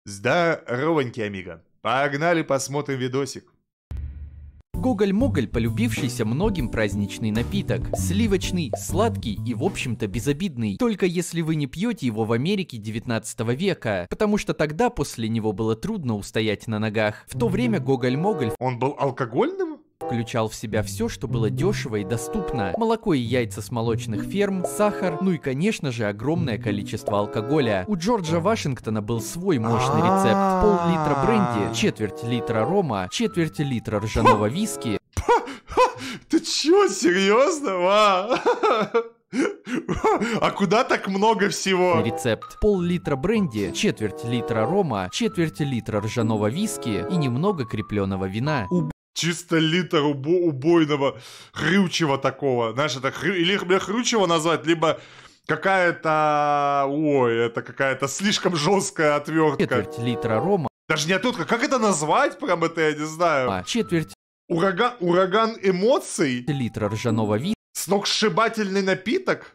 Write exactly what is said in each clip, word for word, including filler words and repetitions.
Здоровенький, амиго. Погнали посмотрим видосик. Гоголь-моголь — полюбившийся многим праздничный напиток. Сливочный, сладкий и, в общем-то, безобидный. Только если вы не пьете его в Америке девятнадцатого века, потому что тогда после него было трудно устоять на ногах. В то время Гоголь-моголь Он был алкогольным? включал в себя все, что было дешево и доступно. Молоко и яйца с молочных ферм, сахар, ну и, конечно же, огромное количество алкоголя. У Джорджа Вашингтона был свой мощный рецепт. Пол-литра бренди, четверть литра рома, четверть литра ржаного виски. Ты чё, серьезно? А куда так много всего? Рецепт: пол-литра бренди, четверть литра рома, четверть литра ржаного виски и немного крепленого вина. Чисто литр убо убойного хрючего такого. Знаешь, это хрю... или хрючего назвать, либо какая-то... Ой, это какая-то слишком жесткая отвертка. Четверть литра рома. Даже не отвертка, как это назвать? Прям это я не знаю. Четверть... Ураган, ураган эмоций? Литра ржаного виски. Сногсшибательный напиток?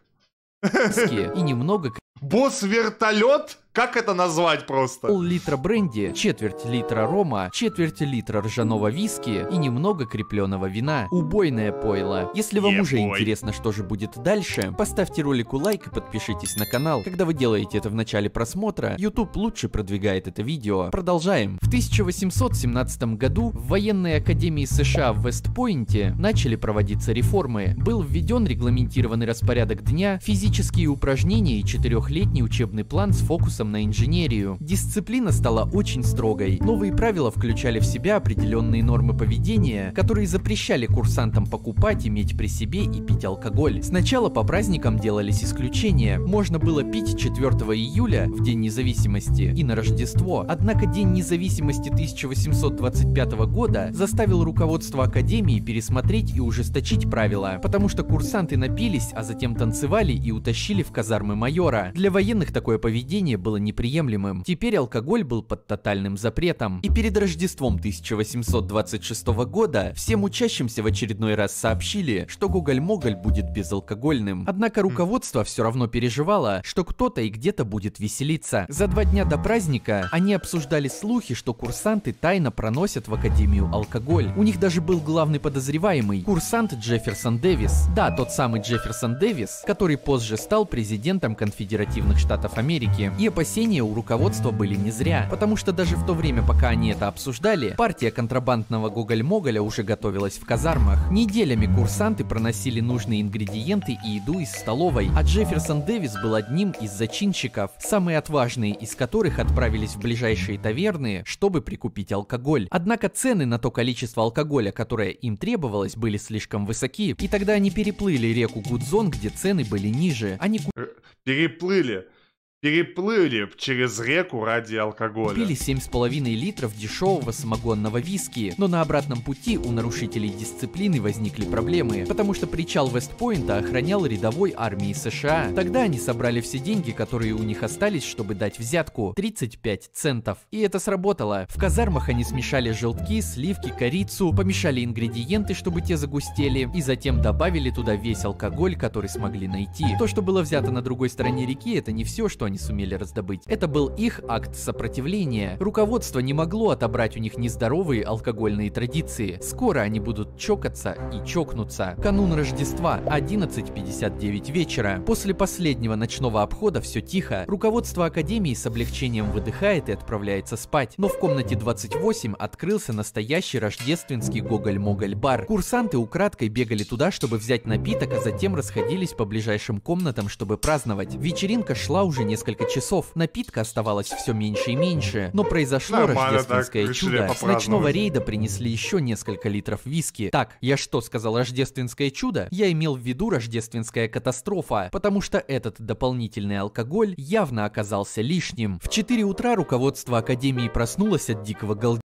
И немного... Босс-вертолет? Как это назвать просто? Пол-литра бренди, четверть литра рома, четверть литра ржаного виски и немного крепленного вина. Убойное пойло. Если вам Yeah, уже boy. интересно, что же будет дальше, поставьте ролику лайк и подпишитесь на канал. Когда вы делаете это в начале просмотра, YouTube лучше продвигает это видео. Продолжаем. В тысяча восемьсот семнадцатом году в военной академии США в Вест-Пойнте начали проводиться реформы. Был введен регламентированный распорядок дня, физические упражнения и четырехлетний учебный план с фокусом на инженерию. Дисциплина стала очень строгой. Новые правила включали в себя определенные нормы поведения, которые запрещали курсантам покупать, иметь при себе и пить алкоголь. Сначала по праздникам делались исключения. Можно было пить четвёртого июля, в День независимости, и на Рождество. Однако День независимости тысяча восемьсот двадцать пятого года заставил руководство Академии пересмотреть и ужесточить правила, потому что курсанты напились, а затем танцевали и утащили в казармы майора. Для военных такое поведение было неприемлемым. Теперь алкоголь был под тотальным запретом. И перед Рождеством тысяча восемьсот двадцать шестого года всем учащимся в очередной раз сообщили, что Гоголь-моголь будет безалкогольным. Однако руководство все равно переживало, что кто-то и где-то будет веселиться. За два дня до праздника они обсуждали слухи, что курсанты тайно проносят в Академию алкоголь. У них даже был главный подозреваемый — курсант Джефферсон Дэвис. Да, тот самый Джефферсон Дэвис, который позже стал президентом Конфедеративных Штатов Америки. И опасения у руководства были не зря, потому что даже в то время, пока они это обсуждали, партия контрабандного Гоголь-моголя уже готовилась в казармах. Неделями курсанты проносили нужные ингредиенты и еду из столовой, а Джефферсон Дэвис был одним из зачинщиков, самые отважные из которых отправились в ближайшие таверны, чтобы прикупить алкоголь. Однако цены на то количество алкоголя, которое им требовалось, были слишком высоки, и тогда они переплыли реку Гудзон, где цены были ниже. Они Переплыли. Переплыли через реку ради алкоголя. Купили семь с половиной литров дешевого самогонного виски, но на обратном пути у нарушителей дисциплины возникли проблемы, потому что причал Вест-Пойнта охранял рядовой армии США. Тогда они собрали все деньги, которые у них остались, чтобы дать взятку — тридцать пять центов. И это сработало. В казармах они смешали желтки, сливки, корицу, помешали ингредиенты, чтобы те загустели, и затем добавили туда весь алкоголь, который смогли найти. То, что было взято на другой стороне реки, это не все, что они сумели раздобыть. Это был их акт сопротивления. Руководство не могло отобрать у них нездоровые алкогольные традиции. Скоро они будут чокаться и чокнуться. Канун Рождества, одиннадцать пятьдесят девять вечера. После последнего ночного обхода все тихо. Руководство Академии с облегчением выдыхает и отправляется спать. Но в комнате двадцать восемь открылся настоящий рождественский Гоголь-моголь бар. Курсанты украдкой бегали туда, чтобы взять напиток, а затем расходились по ближайшим комнатам, чтобы праздновать. Вечеринка шла уже несколько Несколько часов. Напитка оставалось все меньше и меньше, но произошло Нормально рождественское так, чудо. С ночного рейда принесли еще несколько литров виски. Так, я что сказал, рождественское чудо? Я имел в виду рождественская катастрофа, потому что этот дополнительный алкоголь явно оказался лишним. В четыре утра руководство Академии проснулось от дикого галдежа.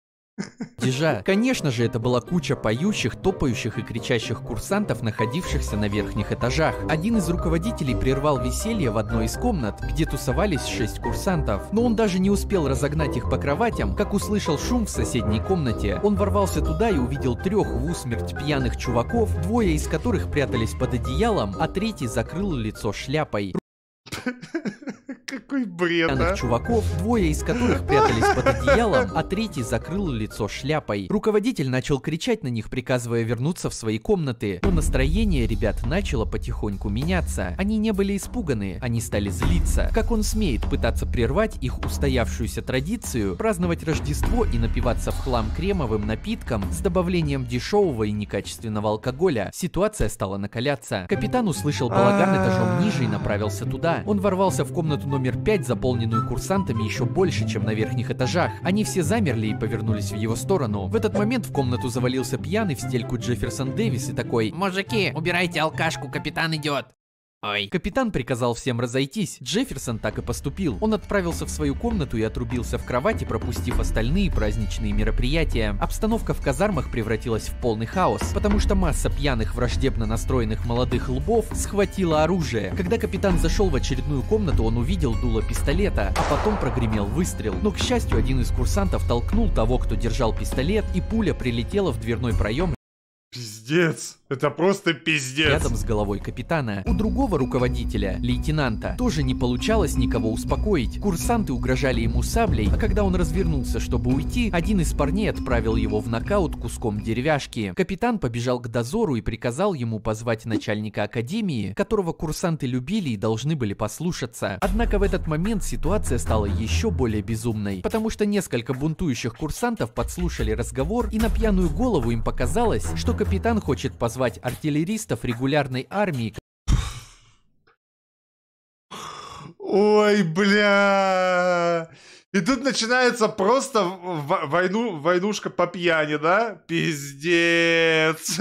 Дежа. Конечно же, это была куча поющих, топающих и кричащих курсантов, находившихся на верхних этажах. Один из руководителей прервал веселье в одной из комнат, где тусовались шесть курсантов. Но он даже не успел разогнать их по кроватям, как услышал шум в соседней комнате. Он ворвался туда и увидел трех в усмерть пьяных чуваков, двое из которых прятались под одеялом, а третий закрыл лицо шляпой. Какой бред, пьяных а? чуваков, двое из которых прятались под одеялом, а третий закрыл лицо шляпой. Руководитель начал кричать на них, приказывая вернуться в свои комнаты. Но настроение ребят начало потихоньку меняться. Они не были испуганы, они стали злиться. Как он смеет пытаться прервать их устоявшуюся традицию, праздновать Рождество и напиваться в хлам кремовым напитком с добавлением дешевого и некачественного алкоголя? Ситуация стала накаляться. Капитан услышал балаган этажом ниже и направился туда. Он ворвался в комнату номер пять, заполненную курсантами еще больше, чем на верхних этажах. Они все замерли и повернулись в его сторону. В этот момент в комнату завалился пьяный в стельку Джефферсон Дэвис и такой: «Мужики, убирайте алкашку, капитан идет!» Ой. Капитан приказал всем разойтись. Джефферсон так и поступил. Он отправился в свою комнату и отрубился в кровати, пропустив остальные праздничные мероприятия. Обстановка в казармах превратилась в полный хаос, потому что масса пьяных, враждебно настроенных молодых лбов схватила оружие. Когда капитан зашел в очередную комнату, он увидел дуло пистолета, а потом прогремел выстрел. Но, к счастью, один из курсантов толкнул того, кто держал пистолет, и пуля прилетела в дверной проем Пиздец. Это просто пиздец. рядом с головой капитана. У другого руководителя, лейтенанта, тоже не получалось никого успокоить. Курсанты угрожали ему саблей, а когда он развернулся, чтобы уйти, один из парней отправил его в нокаут куском деревяшки. Капитан побежал к дозору и приказал ему позвать начальника академии, которого курсанты любили и должны были послушаться. Однако в этот момент ситуация стала еще более безумной, потому что несколько бунтующих курсантов подслушали разговор, и на пьяную голову им показалось, что капитан хочет позвать артиллеристов регулярной армии. Ой, бля. И тут начинается просто войну, войнушка по пьяни, да? Пиздец.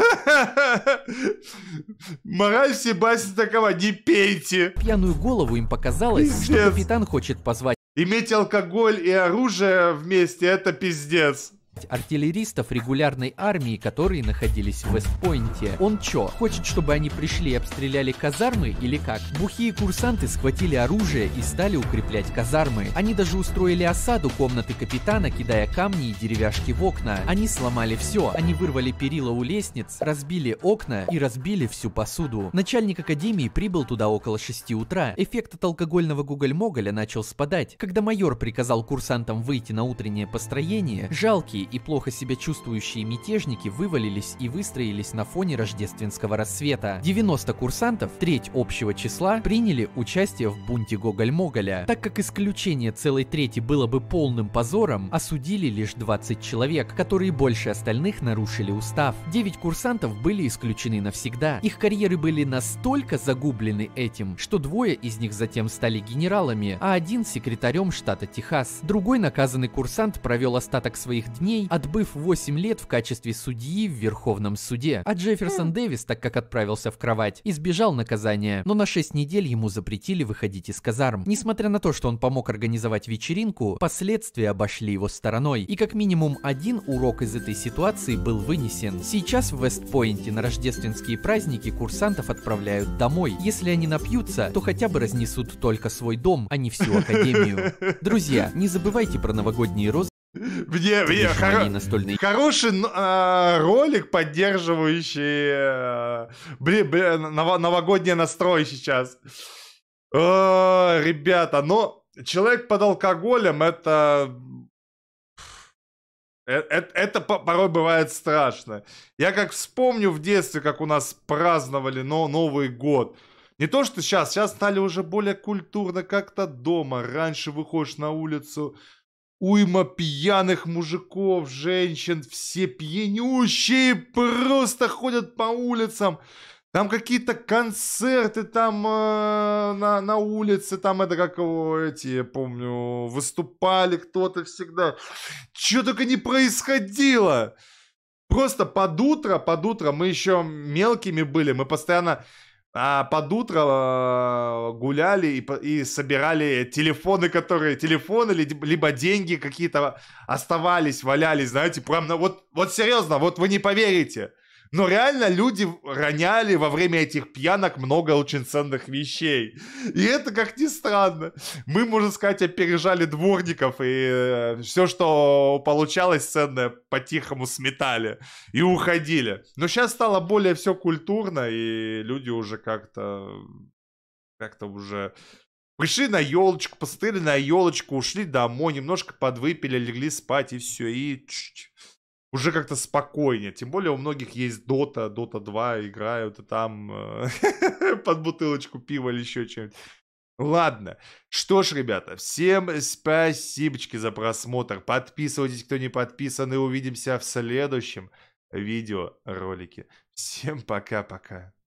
Мораль всей басни такова: не пейте. Пьяную голову им показалось, Пиздец. что капитан хочет позвать Иметь алкоголь и оружие вместе — это пиздец. артиллеристов регулярной армии, которые находились в Вестпойнте. Он чё, хочет, чтобы они пришли и обстреляли казармы или как? Бухие курсанты схватили оружие и стали укреплять казармы. Они даже устроили осаду комнаты капитана, кидая камни и деревяшки в окна. Они сломали все. Они вырвали перила у лестниц, разбили окна и разбили всю посуду. Начальник академии прибыл туда около шести утра. Эффект от алкогольного гуголь-моголя начал спадать. Когда майор приказал курсантам выйти на утреннее построение, жалкие и плохо себя чувствующие мятежники вывалились и выстроились на фоне рождественского рассвета. девяносто курсантов, треть общего числа, приняли участие в бунте Гоголь-Моголя. Так как исключение целой трети было бы полным позором, осудили лишь двадцать человек, которые больше остальных нарушили устав. девять курсантов были исключены навсегда. Их карьеры были настолько загублены этим, что двое из них затем стали генералами, а один секретарем штата Техас. Другой наказанный курсант провел остаток своих дней, отбыв восемь лет в качестве судьи в Верховном суде. А Джефферсон Дэвис, так как отправился в кровать, избежал наказания, но на шесть недель ему запретили выходить из казарм. Несмотря на то, что он помог организовать вечеринку, последствия обошли его стороной, и как минимум один урок из этой ситуации был вынесен. Сейчас в Вестпойнте на рождественские праздники курсантов отправляют домой. Если они напьются, то хотя бы разнесут только свой дом, а не всю академию. Друзья, не забывайте про новогодние розыгрыши. Мне, мне хоро... настольные... хороший э, ролик, поддерживающий э, блин, блин, нов... новогодний настрой сейчас. О, ребята, но человек под алкоголем — это... Это, это порой бывает страшно. Я как вспомню в детстве, как у нас праздновали но, Новый год. Не то, что сейчас, сейчас стали уже более культурно как-то дома. Раньше выходишь на улицу, уйма пьяных мужиков, женщин, все пьянющие, просто ходят по улицам. Там какие-то концерты там э, на, на улице, там это как эти, я помню, выступали кто-то всегда. Чё только не происходило. Просто под утро, под утро мы еще мелкими были, мы постоянно... А под утро э, гуляли и, и собирали телефоны, которые... Телефоны, либо деньги какие-то оставались, валялись, знаете, прям... Вот, вот серьезно, вот вы не поверите. Но реально люди роняли во время этих пьянок много очень ценных вещей. И это, как ни странно, мы, можно сказать, опережали дворников. И э, все, что получалось ценное, по-тихому сметали и уходили. Но сейчас стало более все культурно, и люди уже как-то... Как-то уже... Пришли на елочку, посмотрели на елочку, ушли домой, немножко подвыпили, легли спать и все. И чуть уже как-то спокойнее. Тем более у многих есть Дота, Дота два играют, и там э, под бутылочку пива или еще что-нибудь. Ладно. Что ж, ребята, всем спасибочки за просмотр. Подписывайтесь, кто не подписан, и увидимся в следующем видеоролике. Всем пока-пока.